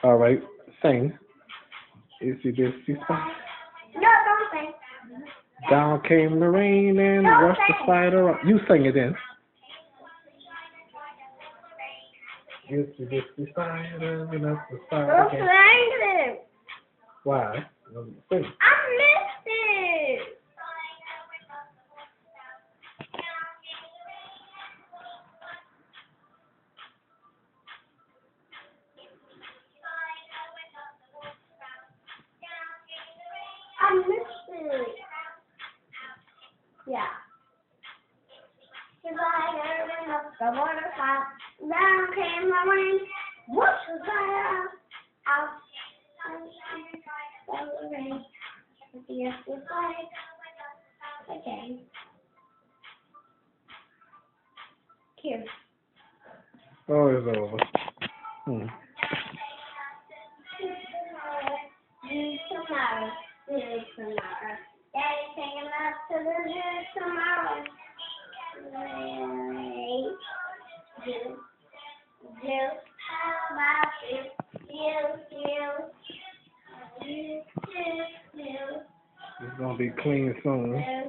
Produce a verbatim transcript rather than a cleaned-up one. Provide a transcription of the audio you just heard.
All right, sing. Itsy bitsy spider. No, don't sing. Down came the rain and Don't rushed the sing. spider up. You sing it then. Itsy bitsy spider went up the spider. Don't came- sing it. Why? Sing. I missed it. I missed it. Yeah. The spider went up the waterfall. Down came the rain. Whoosh the spider out. Out the rain. With the empty spider again. Here. Oh, it's over. Hmm. Zoo tomorrow. Zoo tomorrow. Daddy's taking us to the zoo tomorrow. Yay. Zoo. Zoo. How about you? Zoo, zoo. Zoo, zoo, zoo. It's gonna be clean soon. Zoo.